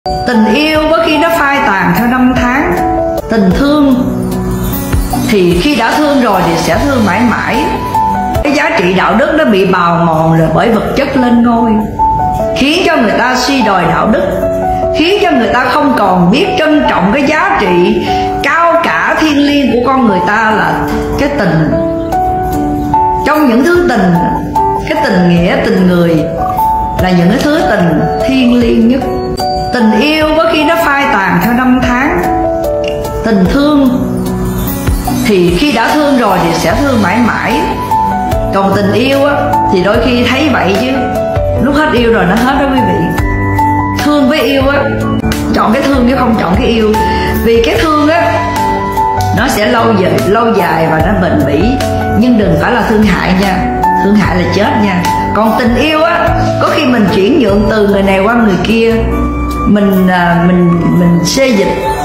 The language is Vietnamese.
Tình yêu có khi nó phai tàn theo năm tháng. Tình thương thì khi đã thương rồi thì sẽ thương mãi mãi. Cái giá trị đạo đức nó bị bào mòn rồi bởi vật chất lên ngôi, khiến cho người ta suy đồi đạo đức, khiến cho người ta không còn biết trân trọng cái giá trị cao cả thiêng liêng của con người ta là cái tình. Trong những thứ tình, cái tình nghĩa, tình người là những cái thứ tình thiêng liêng nhất. Tình yêu có khi nó phai tàn theo năm tháng. Tình thương thì khi đã thương rồi thì sẽ thương mãi mãi. Còn tình yêu á, thì đôi khi thấy vậy chứ lúc hết yêu rồi nó hết đó quý vị. Thương với yêu á, chọn cái thương chứ không chọn cái yêu. Vì cái thương á nó sẽ lâu dài và nó bền bỉ. Nhưng đừng phải là thương hại nha, thương hại là chết nha. Còn tình yêu á, có khi mình chuyển nhượng từ người này qua người kia, mình xê dịch